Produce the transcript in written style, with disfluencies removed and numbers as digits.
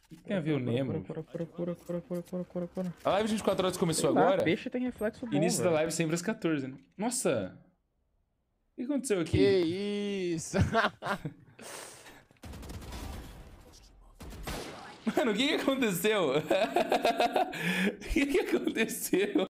O que tem a ver o Nemo? Cura. A live de 24 horas começou Sei lá, agora? peixe tem reflexo bom, Início da velho. live sempre às 14, né? Nossa! O que aconteceu Que aqui? isso? Mano, o que aconteceu? O que aconteceu?